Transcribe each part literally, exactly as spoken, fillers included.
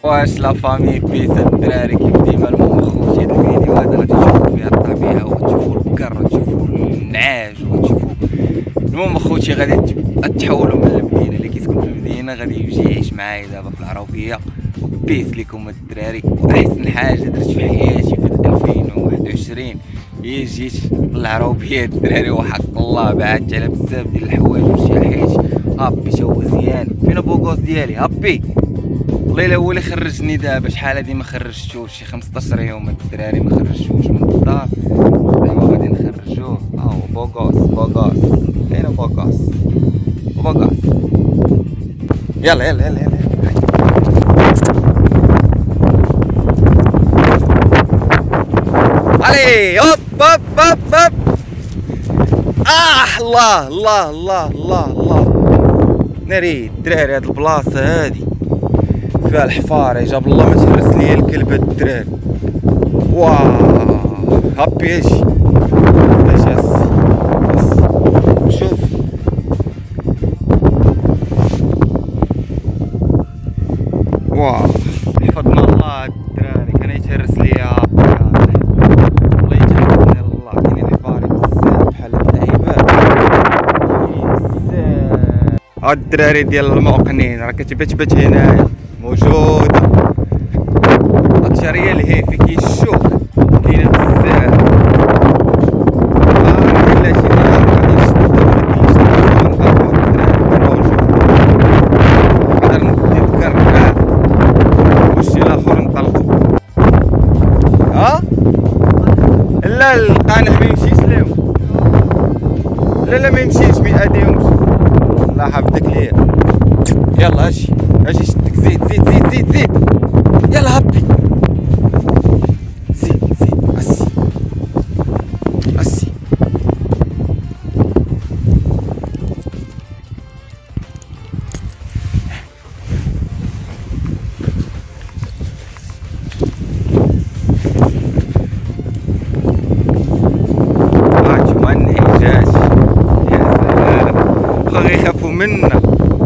واش لا فامي بيس الدراري كيف ديما المهم خوتي هاد الفيديو هذا غادي تشوفوا فيها الطبيعه وغتشوفوا البكر وتشوفوا النعاج وتشوفوا المهم خوتي غادي تحولوا من المدينه اللي كيسكن في المدينه غادي يجي يعيش معايا دابا في العربيه وبيس ليكم الدراري. واحسن حاجه درت في حياتي في ألفين وواحد وعشرين هي جيت للعربيه الدراري وحق الله بعدت على بزاف ديال الحوايج وشي حياتي هابي تا هو زيان. فين بوكوس ديالي هابي والله الا هو اللي خرجني دابا شحال هادي ما خرجتوش شي خمسطاش يوم الدراري ما خرجتوش من الدار دابا غادي نخرجوه. ها هو بوكوس بوكوس فين بوكوس بوكوس يلا يلا يلا يلا علي هوب هوب هوب هوب. اه الله الله الله الله الله ناري الدراري هاد البلاصه هادي فيها الحفاره جاب الله ما تهرس ليا الكلب هاد الدراري. واه هابي اجي اجي اسي اسي شوف واه حفظنا الله الدراري كان يتهرس ليا الله يتحفظني الله. كاينين حفاري بزاف بحال هاد العباد بزاف. هاد الدراري ديال الموقنين راه كتبات هنايا موجوده اكثريه الهيفي كيشوف كاينه بزاف. لا القانح ما يمشيش لهم لا لا ما يمشيش ما يأديهمش الله يحفظك ليا. يلا اجي اجي شدك زيد زيد زيد زيد زيد يلا هبي زيد زيد اسي اسي يخافوا منا.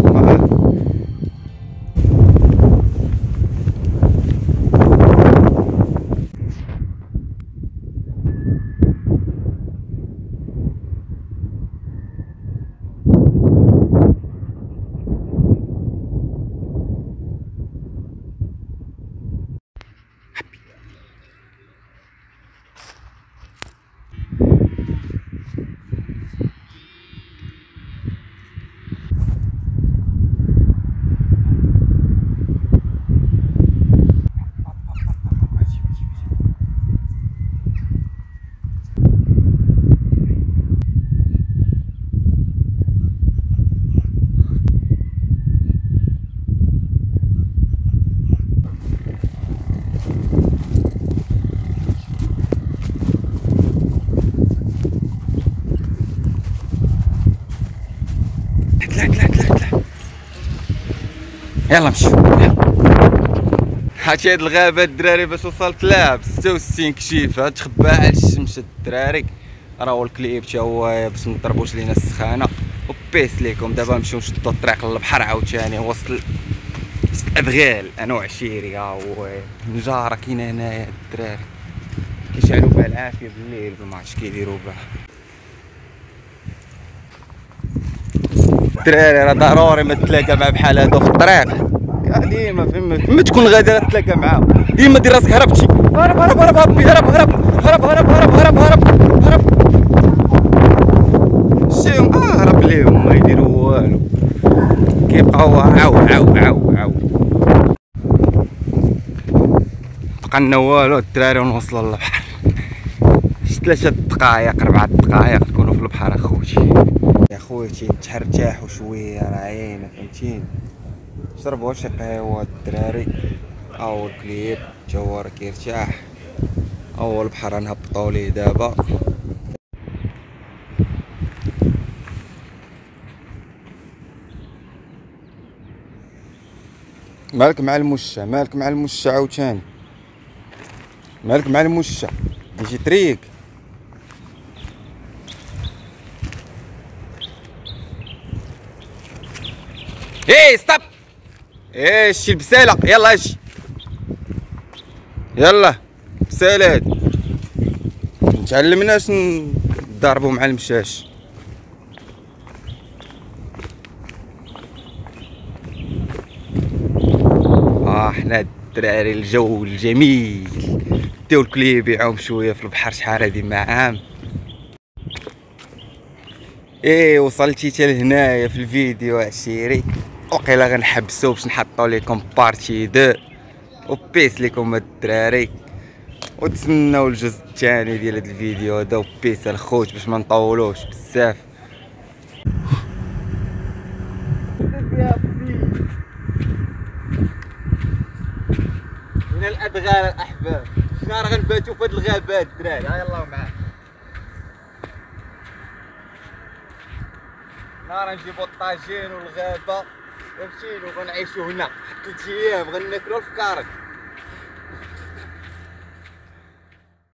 يلا مشي يلا هاتي هاد الغابة الدراري باش وصلت لها بستة وستين كشيفة تخباها على الشمس الدراري. راهو الكليب تا هو باش مضربوش لينا السخانة وبيس ليكم. دابا نمشيو نشدو الطريق للبحر عاوتاني وسط وسط ابغال انا وعشيري. ها هو النجارة كاينة هنايا الدراري كيشعلو بها العافية بالليل ما عرفتش كيديرو بها الدراري. راه ضروري ما تلاقى مع بحال هادو في الطريق ديما فين فين تكون غادي غتلاقى معاهم ديما دير راسك هربتي هرب هرب هرب هرب هرب هرب هرب هرب هرب هرب هرب هرب شتيهم اه هرب ليهم ما يديروا والو كيبقاو عاو عاو عاو عاو بقالنا والو الدراري ونوصلوا للبحر. شي ثلاثة دقايق أربعة دقايق نكونوا في البحر اخوتي. يا خوتي نترتاحوا شويه راه عينا فهمتيني شربوا شي قهوه الدراري. ها هو الكليب تا هو راه كيرتاح. ها هو البحر نهبطوا ليه دابا. مالك مع المشة مالك مع المشة عاوتاني مالك مع المشة يجي طريق. ايه ستوب ايه شي البسالة يلا اجي يلا سالات نتعلمناش نضربو مع المشاش. اه حنا الدراري الجو الجميل ديو الكلي يبيعوهم شويه في البحر. شحال هادي ما عام. ايه وصلتي حتى لهنايا في الفيديو عشيري. وقيلا غنحبسو باش نحطو ليكم بارتي دو وبيس ليكم الدراري، وتسناو الجزء الثاني ديال هاد الفيديو هذا. وبيس الخوت باش ما نطولوش بزاف. من الادغال الاحباب شنو راه غنباتو في هاد الغابات الدراري. ها يلاه معاك نهار نجيبو الطاجين والغابه ونمشيو غنعيشو هنا ثلاث ايام غناكلو الفكارك.